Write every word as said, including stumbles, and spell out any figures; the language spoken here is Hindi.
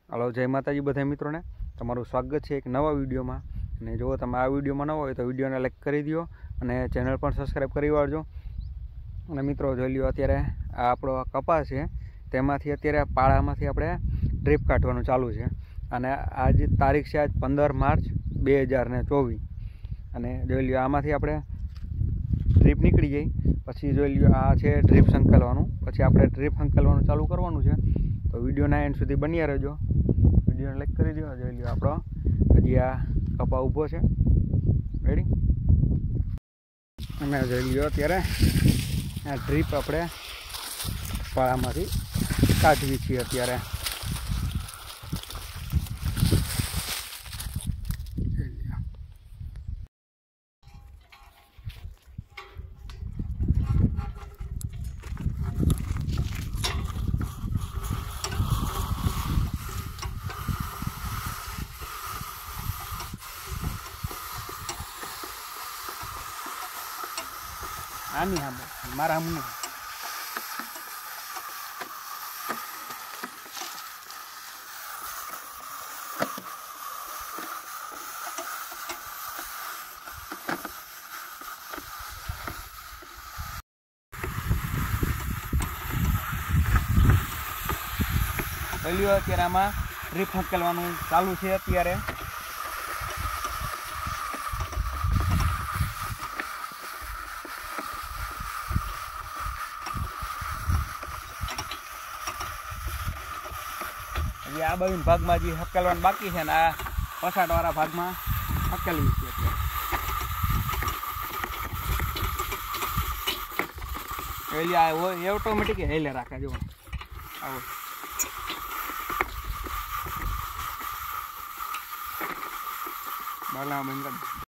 हेलो जय माताजी बधाई मित्रों ने तमारुं स्वागत है एक नवा विडियो में। अने जो तमे आ विडियो में नवा हो तो विडियो ने लाइक करी दियो अने चेनल पर सब्सक्राइब करी वाळजो। अने मित्रों जोई ल्यो अत्यारे आ आपणो कपास है तेमांथी अत्यारे पाळामांथी आपणे ड्रीप काढवानुं चालू है। अने आज तारीख है आज पंदर मार्च बे हज़ार ने चौवीस अने जोई ल्यो आमांथी आपणे ड्रीप निकળી गई पछी जोई ल्यो आ छे ड्रीप संकलवानुं पछी आपणे ड्रीप संकलवानुं चालू करवानुं छे। तो विडियो ना एंड सुधी बन्या रहेजो। विडियो ने लाइक करी दो। जोई ल्यो आपणो हजी आ कपा ऊभो छे रेडी अने जोई ल्यो अत्यारे आ ड्रीप आपणे पाळामांथी काढवी छे। अत्यारे आनी हम मारा हम नहीं पहली अत्यारे आमां ड्रीप हकेलवानुं चालू छे। अत्यारे आ बाजू भाग में जी हकेलवानुं बाकी है आ पछाड़ वाला भाग में हकेलवी छे। એટલે ऑटोमेटिक હેલે રાખે જો આવો બાલા બંધ